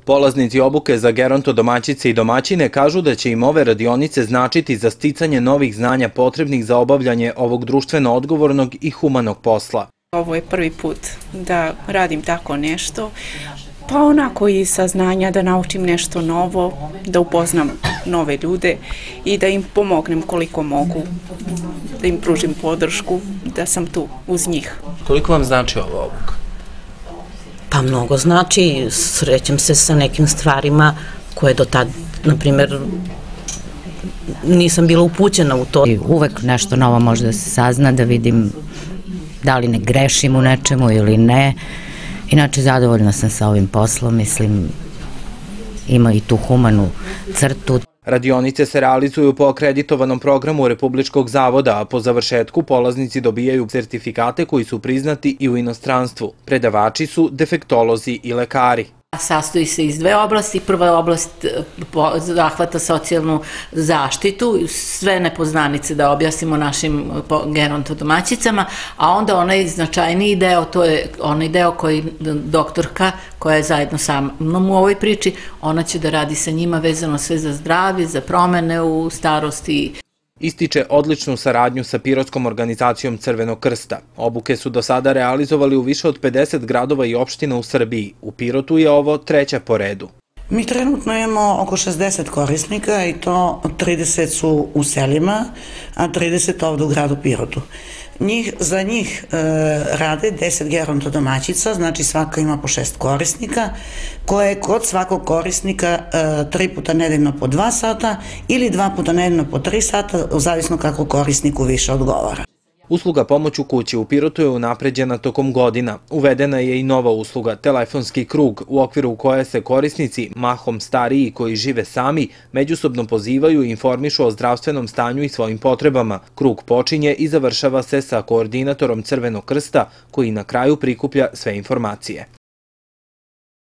Polaznici obuke za gerontodomaćice i domaćine kažu da će im ove radionice značiti za sticanje novih znanja potrebnih za obavljanje ovog društveno odgovornog i humanog posla. Ovo je prvi put da radim tako nešto, pa onako i saznanja da naučim nešto novo, da upoznam nove ljude i da im pomognem koliko mogu, da im pružim podršku, da sam tu uz njih. Koliko vam znači ova obuka? Pa mnogo znači, srećem se sa nekim stvarima koje do tad, na primjer, nisam bila upućena u to. Uvek nešto novo može da se sazna, da vidim da li ne grešim u nečemu ili ne. Inače, zadovoljna sam sa ovim poslom, mislim, ima i tu humanu crtu. Radionice se realizuju po akreditovanom programu Republičkog zavoda, a po završetku polaznici dobijaju sertifikate koji su priznati i u inostranstvu. Predavači su defektolozi i lekari. Sastoji se iz dve oblasti. Prva oblast zahvata socijalnu zaštitu, sve nepoznanice da objasnimo našim gerontodomaćicama, a onda onaj značajniji deo, to je onaj deo koji doktorka, koja je zajedno sa mnom u ovoj priči, ona će da radi sa njima vezano sve za zdravlje, za promene u starosti. Ističe odličnu saradnju sa Pirotskom organizacijom Crvenog krsta. Obuke su do sada realizovali u više od 50 gradova i opština u Srbiji. U Pirotu je ovo treća po redu. Mi trenutno imamo oko 60 korisnika i to 30 su u selima, a 30 ovdje u gradu Pirotu. Za njih rade 10 gerontodomaćica, znači svaka ima po 6 korisnika, koje kod svakog korisnika 3 puta nedeljno po 2 sata ili 2 puta nedeljno po 3 sata, zavisno kako korisniku više odgovara. Usluga pomoć u kući u Pirotu je unapređena tokom godina. Uvedena je i nova usluga, telefonski krug, u okviru koje se korisnici, mahom stariji koji žive sami, međusobno pozivaju i informišu o zdravstvenom stanju i svojim potrebama. Krug počinje i završava se sa koordinatorom Crvenog krsta, koji na kraju prikuplja sve informacije.